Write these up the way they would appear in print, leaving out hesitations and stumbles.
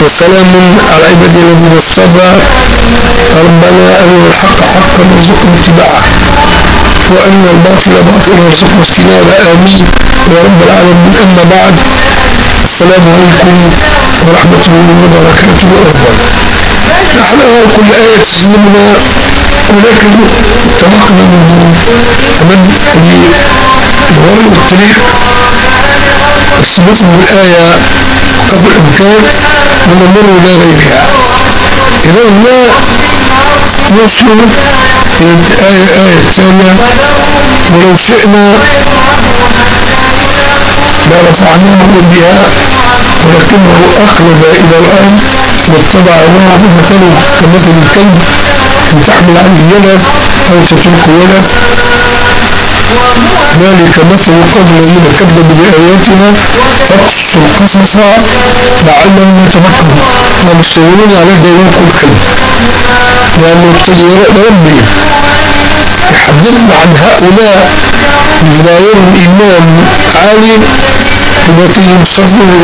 وسلام على عبادي الذين اصطفى. ربنا أرنا الحق حقا وارزقنا اتباعه وأرنا الباطل باطلا وارزقنا اجتنابه، آمين يا رب العالمين. أما بعد، السلام عليكم ورحمة الله وبركاته. نحن كل آية تسلمنا، ولكن طريقنا لغرض الطريق استمرنا بالآية قدر الإمكان ونمر إلى غيرها. إذا لا نوصل إلى الآية الثانية، ولو شئنا لرفعناه بها ولكنه أخلد إلى الأرض واتبع هواه مثله كمثل الكلب إن تحمل عنه ولد أو تتركه ولد، ذلك مثل القوم الذين كذبوا بآياتنا فاقصص القصص لعلهم يتفكرون. ومستولون على ديوانك الكلب، لأنه يقتضي ربي يحدثنا عن هؤلاء ظاهر الإيمان عالي وفيهم صدور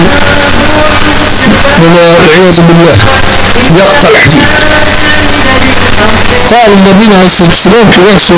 والعياذ بالله يقطع الحديد. قال النبي عليه الصلاة والسلام في رأسه: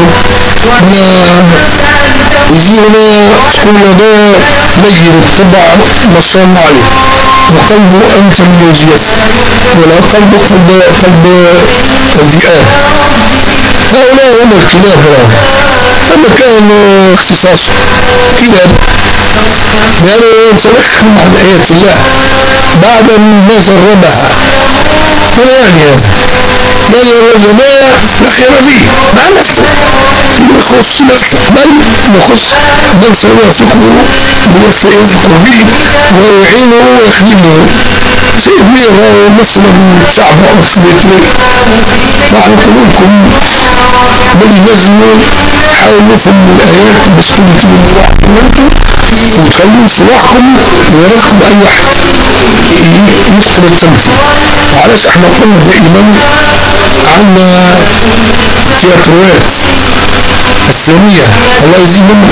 وجوهنا كلنا لين الطبع مصان عليه وقلبه أنف الموجيات ولا قلب الذئاب. هؤلاء هم الكلاب. هذا كان اختصاص كلاب، لأنه يتوهم عن آيات الله بعد ما جربها. ولا يعني هذا بل العلماء لا خير فيه مع نفسه يخص بل سيوافقه ويثق فيه ويعينه ويخدمه. زي بيرى مثلا شعب أصلي فاحنا لكم بل ينزلوا حاولوا يفهموا الآيات بس كنتم وانتم وتخلوا صلاحكم ويراكم أي واحد يدخل التنفيذ. وعلاش احنا قلنا دائما عندنا تياتروات إسلامية الله يزيدهم،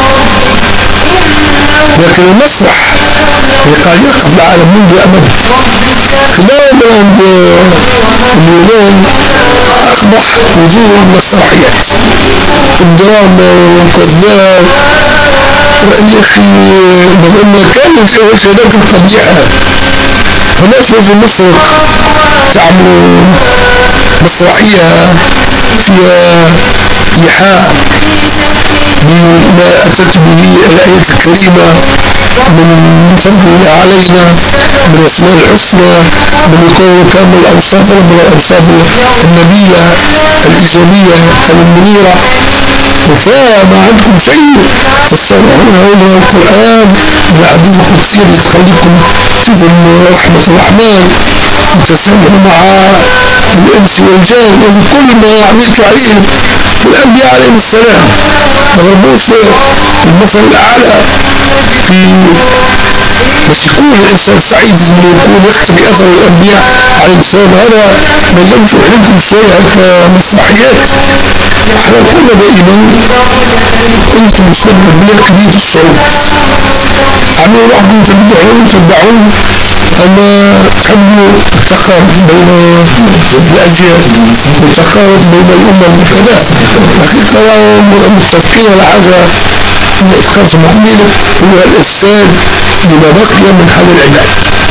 لكن المسرح اللي قاعد يركب العالم منذ أبد دائما عند اليونان أقبح وجوه المسرحيات، الدراما والكذاب. يا أخي ما كانش هذاك القبيحة، فناس في مصر تعملوا مسرحية فيها إيحاء بما أتت به الآية الكريمة من فضله علينا من أسماء الحسنى، من قول كامل الأوصاف النبية الإيجابية المنيرة. فما عندكم شيء تستمعون إلى القرآن وعدوكم كثير يخليكم تشوفوا رحمة الرحمن وتتسامحوا مع الإنس والجان. وكل ما عملت عليه الأنبياء عليهم السلام ضربوه في المثل الأعلى في بس يكون الإنسان سعيد إنه يكون يختفي أثر الأنبياء عليهم السلام. هذا ما زالت أحبكم شوية كمسرحيات. احنا كنا دائما انتم سبب بلا كبير الصوت عملوا روحكم تدعون اما تحبوا التقارب بين الاجيال والتقارب بين الامم كذا. الحقيقه متفقين على حاجه خاص محميلك هو الارسال لما بقي من حل العباد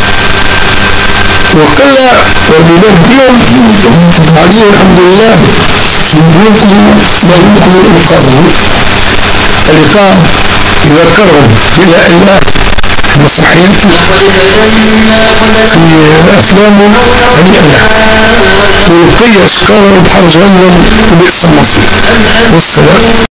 وقل والبلاد بهم عليه الحمد لله يمكن ما يمكن إلقاءه يذكرهم إلى الله مسرحياته في أفلامه هنيئا له ويبقي أشكاره بحر جهنم وبئس المصير. والسلام.